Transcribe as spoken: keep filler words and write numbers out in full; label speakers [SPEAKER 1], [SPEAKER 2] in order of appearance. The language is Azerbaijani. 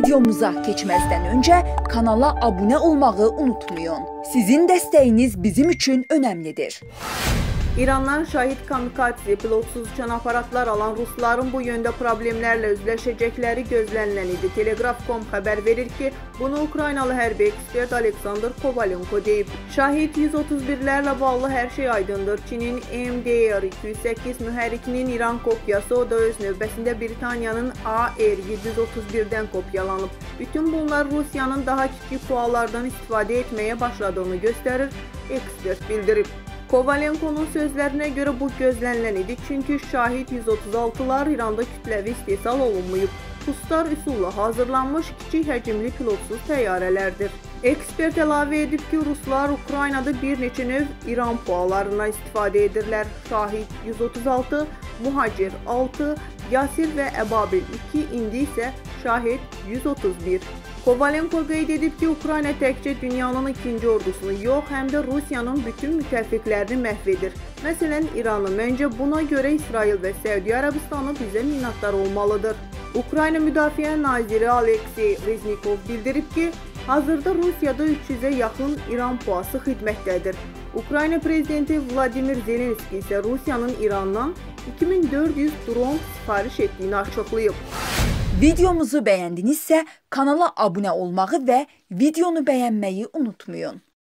[SPEAKER 1] Videomuza keçməzdən öncə kanala abunə olmağı unutmayın. Sizin dəstəyiniz bizim üçün önəmlidir.
[SPEAKER 2] İrandan şahid kamikadze pilotsuz uçan aparatlar alan Rusların bu yönde problemlerle üzləşəcəkləri gözlənilən idi. Telegraf nöqtə com xəbər verir ki, bunu Ukraynalı hərbi ekspert Aleksandr Kovalenko deyib. Şahid yüz otuz birlərlə bağlı hər şey aydındır. Çinin M D R iki yüz səkkiz mühərrikinin İran kopyası, o da öz növbəsində Britaniyanın A R yeddi yüz otuz birdən kopyalanıb. Bütün bunlar Rusiyanın daha kiçik puallardan istifadə etməyə başladığını göstərir, ekspert bildirib. Kovalenko'nun sözlerine göre bu gözlənilən idi, çünkü şahid yüz otuz altılar İranda kütləvi istehsal olunmayıb. Pustar üsulla hazırlanmış kiçik həcmli pilotsuz təyyarələrdir. Ekspert əlavə edib ki, Ruslar Ukraynada bir neçə növ İran puallarına istifadə edirlər. Şahid yüz otuz altı, Muhacir altı, Yasir və Əbabil iki, indi isə Şahid yüz otuz bir. Kovalenko qeyd edib ki, Ukrayna təkcə dünyanın ikinci ordusunu yox, həm də Rusiyanın bütün müttəfiqlərini məhv edir. Məsələn, İranı. Məncə buna görə İsrail və Səudiyyə Ərəbistanı bizə minnətdar olmalıdır. Ukrayna Müdafiə Naziri Aleksey Reznikov bildirib ki, hazırda Rusiyada üç yüzə yaxın İran puası xidmətdədir. Ukrayna prezidenti Vladimir Zelenski isə Rusiyanın İrandan iki min dörd yüz dron sifariş etdiyini açıqlayıb.
[SPEAKER 1] Videomuzu bəyəndinizsə kanala abunə olmağı və videonu bəyənməyi unutmayın.